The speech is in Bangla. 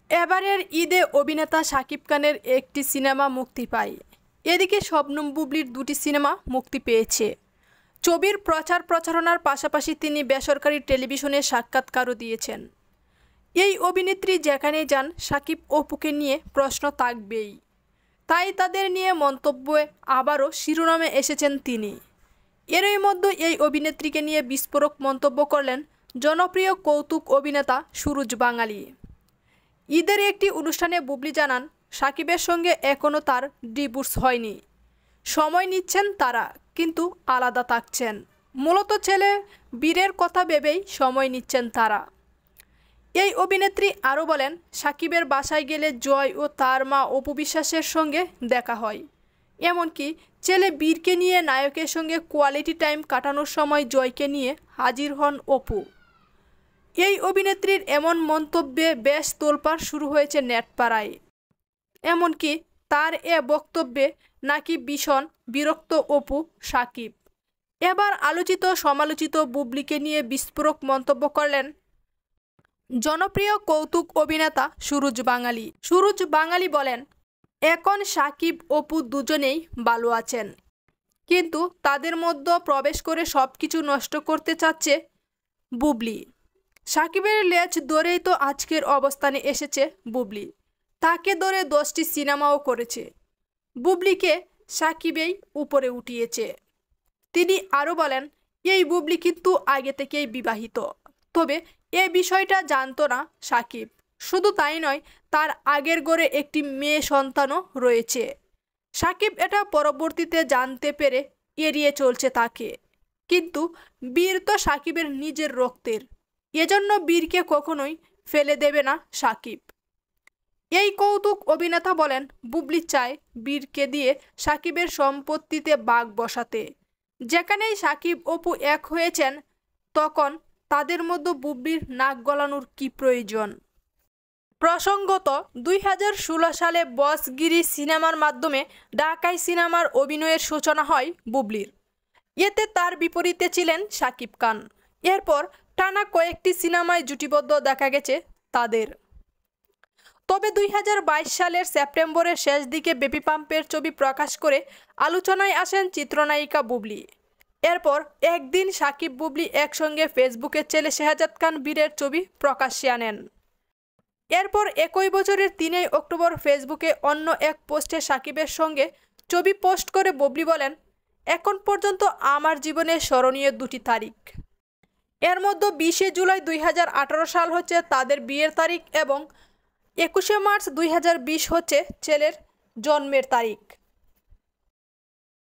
এবারের ঈদে অভিনেতা শাকিব খানের একটি সিনেমা মুক্তি পায়। এদিকে শবনম বুবলির দুটি সিনেমা মুক্তি পেয়েছে। ছবির প্রচারণার পাশাপাশি তিনি বেসরকারি টেলিভিশনে সাক্ষাৎকারও দিয়েছেন। এই অভিনেত্রী যেখানে যান শাকিব অপুকে নিয়ে প্রশ্ন থাকবেই, তাই তাদের নিয়ে মন্তব্যে আবারও শিরোনামে এসেছেন তিনি। এরই মধ্যে এই অভিনেত্রীকে নিয়ে বিস্ফোরক মন্তব্য করলেন জনপ্রিয় কৌতুক অভিনেতা সুরজ বাঙালি। ঈদের একটি অনুষ্ঠানে বুবলি জানান, শাকিবের সঙ্গে এখনও তার ডিভোর্স হয়নি, সময় নিচ্ছেন তারা, কিন্তু আলাদা থাকছেন। মূলত ছেলে বীরের কথা ভেবেই সময় নিচ্ছেন তারা। এই অভিনেত্রী আরও বলেন, শাকিবের বাসায় গেলে জয় ও তার মা অপু বিশ্বাসের সঙ্গে দেখা হয়। এমনকি ছেলে বীরকে নিয়ে নায়কের সঙ্গে কোয়ালিটি টাইম কাটানোর সময় জয়কে নিয়ে হাজির হন অপু। এই অভিনেত্রীর এমন মন্তব্যে বেশ তোলপাড় শুরু হয়েছে নেটপাড়ায়। এমনকি তার এ বক্তব্যে নাকি ভীষণ বিরক্ত অপু শাকিব। এবার আলোচিত সমালোচিত বুবলিকে নিয়ে বিস্ফোরক মন্তব্য করলেন জনপ্রিয় কৌতুক অভিনেতা সুরজ বাঙালি। সুরজ বাঙালি বলেন, এখন শাকিব অপু দুজনেই ভালো আছেন, কিন্তু তাদের মধ্যে প্রবেশ করে সব কিছু নষ্ট করতে চাচ্ছে বুবলি। শাকিবের লেজ ধরেই তো আজকের অবস্থানে এসেছে বুবলি। তাকে ধরে 10টি সিনেমাও করেছে। বুবলিকে শাকিবেই উপরে উঠিয়েছে। তিনি আরও বলেন, এই বুবলি কিন্তু আগে থেকেই বিবাহিত, তবে এ বিষয়টা জানতো না শাকিব। শুধু তাই নয়, তার আগের ঘরে একটি মেয়ে সন্তানও রয়েছে। শাকিব এটা পরবর্তীতে জানতে পেরে এড়িয়ে চলছে তাকে। কিন্তু বীর তো শাকিবের নিজের রক্তের, এজন্য বীরকে কখনোই ফেলে দেবে না শাকিব। এই কৌতুক অভিনেতা বলেন, বুবলি চায় বীরকে দিয়ে শাকিবের সম্পত্তিতে ভাগ বসাতে। যেখানেই শাকিব অপু এক হয়েছেন, তখন তাদের মধ্যে বুবলির নাক গলানোর কী প্রয়োজন। প্রসঙ্গত 2016 সালে বসগিরি সিনেমার মাধ্যমে ঢাকাই সিনেমার অভিনয়ের সূচনা হয় বুবলির। এতে তার বিপরীতে ছিলেন শাকিব খান। এরপর টানা কয়েকটি সিনেমায় জুটিবদ্ধ দেখা গেছে তাদের। তবে 2022 সালের সেপ্টেম্বরের শেষ দিকে বেবি পাম্পের ছবি প্রকাশ করে আলোচনায় আসেন চিত্রনায়িকা বুবলি। এরপর একদিন শাকিব বুবলি একসঙ্গে ফেসবুকে ছেলে শেহজাদ খান বীরের ছবি প্রকাশ্যে আনেন। এরপর একই বছরের 3 অক্টোবর ফেসবুকে অন্য এক পোস্টে শাকিবের সঙ্গে ছবি পোস্ট করে বুবলি বলেন, এখন পর্যন্ত আমার জীবনে স্মরণীয় 2টি তারিখ। এর মধ্যে 20 জুলাই 2018 সাল হচ্ছে তাদের বিয়ের তারিখ এবং 21 মার্চ 2020 হচ্ছে ছেলের জন্মের তারিখ।